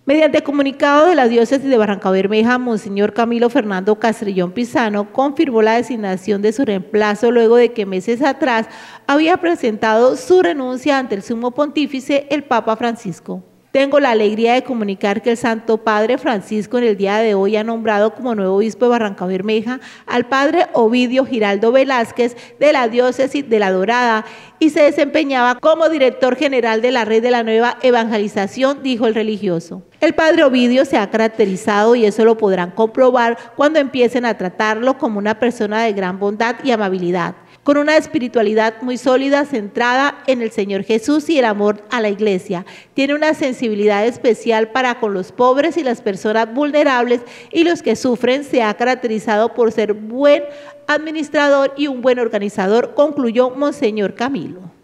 Mediante comunicado de la diócesis de Barrancabermeja, Monseñor Camilo Fernando Castrillón Pisano confirmó la designación de su reemplazo luego de que meses atrás había presentado su renuncia ante el Sumo Pontífice, el Papa Francisco. Tengo la alegría de comunicar que el Santo Padre Francisco en el día de hoy ha nombrado como nuevo obispo de Barrancabermeja al Padre Ovidio Giraldo Velázquez de la diócesis de La Dorada y se desempeñaba como director general de la Red de la Nueva Evangelización, dijo el religioso. El Padre Ovidio se ha caracterizado, y eso lo podrán comprobar cuando empiecen a tratarlo, como una persona de gran bondad y amabilidad, con una espiritualidad muy sólida centrada en el Señor Jesús y el amor a la Iglesia. Tiene una sensibilidad especial para con los pobres y las personas vulnerables y los que sufren. Se ha caracterizado por ser buen administrador y un buen organizador, concluyó Monseñor Camilo.